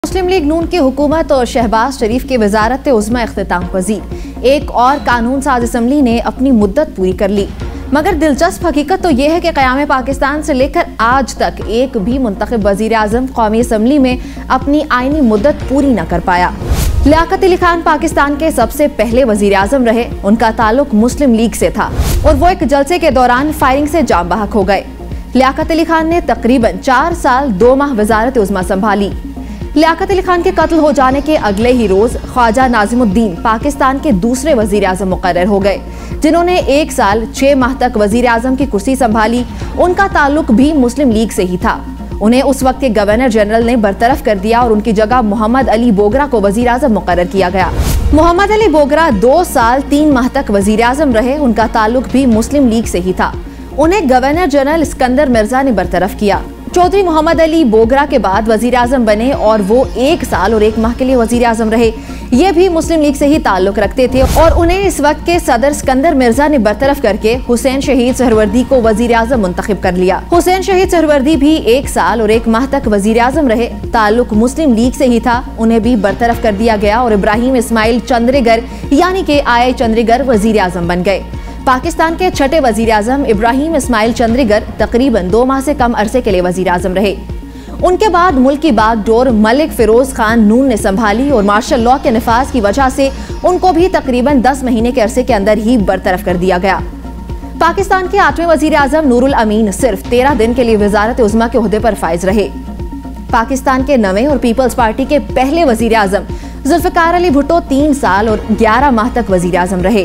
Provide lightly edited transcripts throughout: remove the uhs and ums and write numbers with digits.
मुस्लिम league नून की हुकूमत और शहबाज शरीफ की वजारत उज़्मा इख्तिताम पजीर एक और कानून साज असम्बली ने अपनी मुद्दत पूरी कर ली। मगर दिलचस्प हकीकत तो यह है कि क़याम पाकिस्तान से लेकर आज तक एक भी मुंतखब वज़ीर आज़म कौमी असम्बली में अपनी आइनी मुद्दत पूरी न कर पाया। लियाकत अली खान पाकिस्तान के सबसे पहले वज़ीर आज़म रहे। उनका ताल्लुक मुस्लिम लीग से था और वो एक जलसे के दौरान फायरिंग से जाम बहक हो गए। लियाकत अली खान ने तकरीबन 4 साल 2 माह वजारत उज़्मा संभाली। लियाकत अली खान के कत्ल हो जाने के अगले ही रोज ख्वाजा नाज़िमुद्दीन पाकिस्तान के दूसरे वजीर आज़म मुकर्रर हो गए, जिन्होंने 1 साल 6 माह तक वजीर आज़म की कुर्सी संभाली। उनका ताल्लुक भी मुस्लिम लीग से ही था। उन्हें उस वक्त के गवर्नर जनरल ने बरतरफ कर दिया और उनकी जगह मोहम्मद अली बोगरा को वजीर आज़म मुकर्रर किया गया। मोहम्मद अली बोगरा 2 साल 3 माह तक वजीर आज़म रहे। उनका ताल्लुक भी मुस्लिम लीग से ही था। उन्हें गवर्नर जनरल इस्कंदर मिर्जा ने बरतरफ किया। चौधरी मोहम्मद अली बोगरा के बाद वजीर आज़म बने और वो 1 साल और 1 माह के लिए वजीर आज़म रहे। ये भी मुस्लिम लीग से ही ताल्लुक रखते थे और उन्हें इस वक्त के सदर इस्कंदर मिर्जा ने बरतरफ करके हुसैन शहीद सहरवर्दी को वजीर आज़म मुंतखब कर लिया। हुसैन शहीद सहरवर्दी भी 1 साल और 1 माह तक वजीर आज़म रहे। ताल्लुक मुस्लिम लीग से ही था। उन्हें भी बरतरफ कर दिया गया और इब्राहिम इस्माइल चंद्रीगर यानी कि आई चंद्रीगर वजीर आज़म बन गए। पाकिस्तान के छठे वजीर आज़म इब्राहिम इस्माइल चंद्रीगर तकरीबन 2 माह से कम अरसे के लिए वजीर आज़म रहे। उनके बाद मुल्क की बागडोर मलिक फिरोज खान नून ने संभाली और मार्शल लॉ के नफाज की वजह से उनको भी तकरीबन 10 महीने के अरसे के अंदर ही बरतरफ कर दिया गया। पाकिस्तान के 8वें वजीर आज़म नूरुल अमीन सिर्फ 13 दिन के लिए वजारत उज़्मा के ओहदे पर फाइज रहे। पाकिस्तान के 9वें और पीपल्स पार्टी के पहले वजीर आज़म जुल्फ़िकार अली भुट्टो 3 साल और 11 माह तक वजीर आज़म रहे।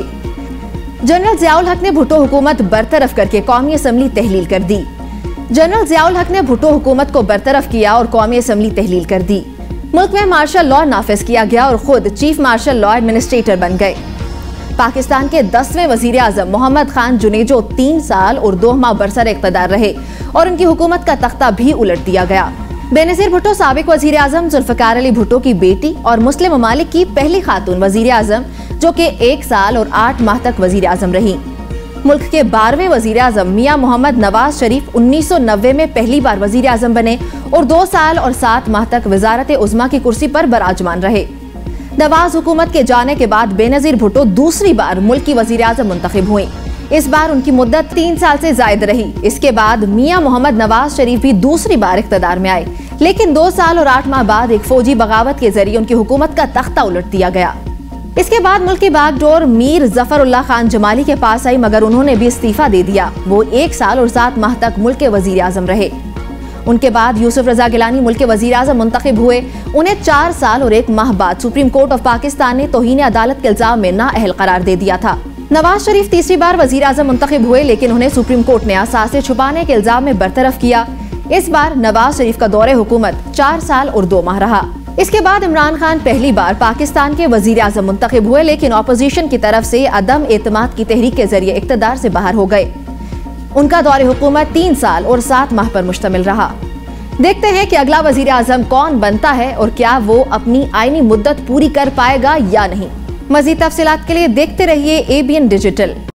जनरल ज़ियाउल हक ने भुट्टो हुकूमत बरतरफ करके कौमी असम्बली तहलील कर दी। जनरल ज़ियाउल हक ने भुट्टो हुकूमत को बरतरफ किया और कौमी असम्बली तहलील कर दी। मुल्क में मार्शल लॉ नाफिज किया गया और खुद चीफ मार्शल लॉ एडमिनिस्ट्रेटर बन गए। पाकिस्तान के 10वें वजीर आज़म मोहम्मद खान जुनेजो 3 साल और 2 माह बरसर इक़्तिदार रहे और उनकी हुकूमत का तख्ता भी उलट दिया गया। बेनज़ीर भुट्टो साबिक वजीर आज़म जुल्फ़िकार अली भुट्टो की बेटी और मुस्लिम ममालिक की पहली खातून वजीर आज़म, जो कि 1 साल और 8 माह तक वजीर आज़म रही। मुल्क के 12वें वजीर आज़म मियां मोहम्मद नवाज शरीफ 1990 में पहली बार वजीर आज़म बने और 2 साल और 7 माह तक वजारत उज़्मा की कुर्सी पर बराजमान रहे। नवाज हुकूमत के जाने के बाद बेनज़ीर भुट्टो दूसरी बार मुल्क की वजीर आज़म मुंतखब हुई। इस बार उनकी मुद्दत 3 साल से जायद रही। इसके बाद मियां मोहम्मद नवाज शरीफ भी दूसरी बार इख्तिदार में आए, लेकिन 2 साल और 8 माह बाद एक फौजी बगावत के जरिए उनकी हुकूमत का तख्ता उलट दिया गया। इसके बाद मुल्क की बागडोर मीर जफरुल्लाह खान जमाली के पास आई, मगर उन्होंने भी इस्तीफा दे दिया। वो 1 साल और 7 माह तक मुल्क के वजीर आज़म रहे। उनके बाद यूसुफ रजा गिलानी मुल्क के वजीर आज़म मुंतखब हुए। उन्हें 4 साल और 1 माह बाद सुप्रीम कोर्ट ऑफ पाकिस्तान ने तौहीन अदालत के इल्जाम में नाअहल करार दे दिया था। नवाज शरीफ तीसरी बार वजीर आज़म मुंतखब हुए, लेकिन उन्हें सुप्रीम कोर्ट ने असासे छुपाने के इल्जाम में बरतरफ किया। इस बार नवाज शरीफ का दौरे हुकूमत 4 साल और 2 माह रहा। इसके बाद इमरान खान पहली बार पाकिस्तान के वजीर आज़म मुंतखब हुए, लेकिन ऑपोजिशन की तरफ से अदम एतमाद की तहरीक के जरिए इक़्तिदार से बाहर हो गए। उनका दौरे हुकूमत 3 साल और 7 माह पर मुश्तमिल रहा। देखते हैं कि अगला वजीर आज़म कौन बनता है और क्या वो अपनी आइनी मुद्दत पूरी कर पाएगा या नहीं। मज़ीद तफसीलात के लिए देखते रहिए ABN डिजिटल।